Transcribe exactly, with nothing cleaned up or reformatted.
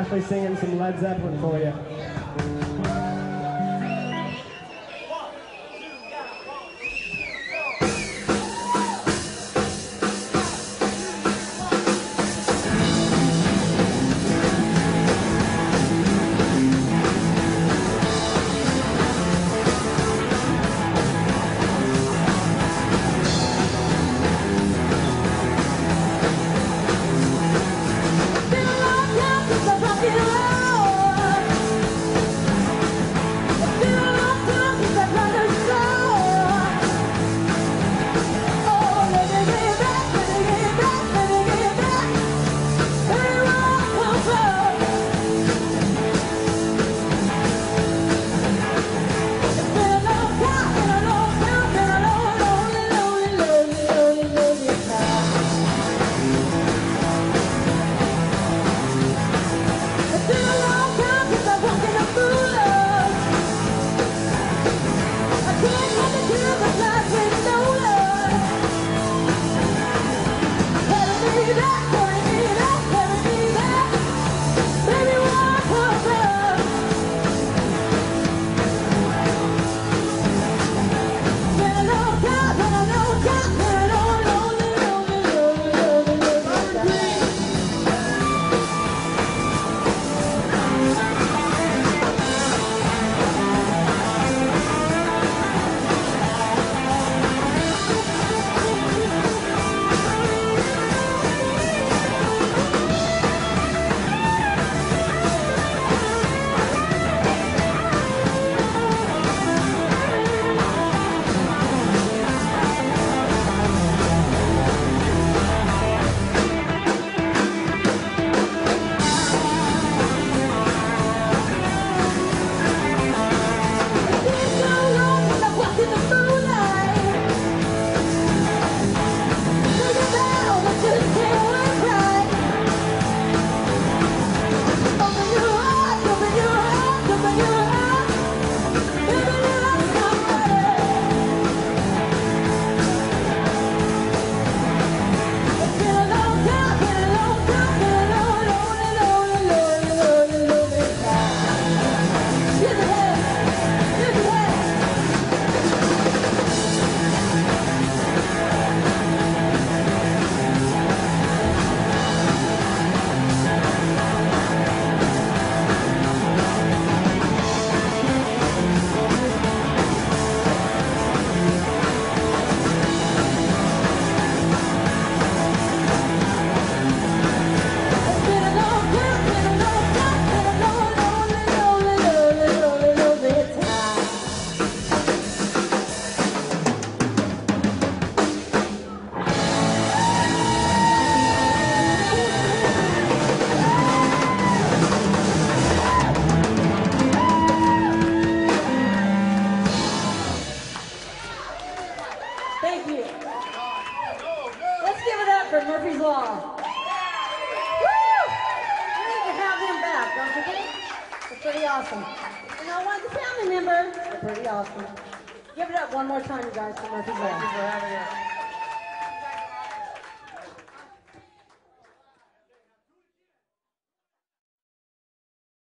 Ashley singing some Led Zeppelin for you. Thank you. Let's give it up for Murphy's Law. Woo! We need to have them back, don't you think? They're pretty awesome. You know what? The family members are pretty awesome. Give it up one more time, you guys, for Murphy's Law. Thank you for having us.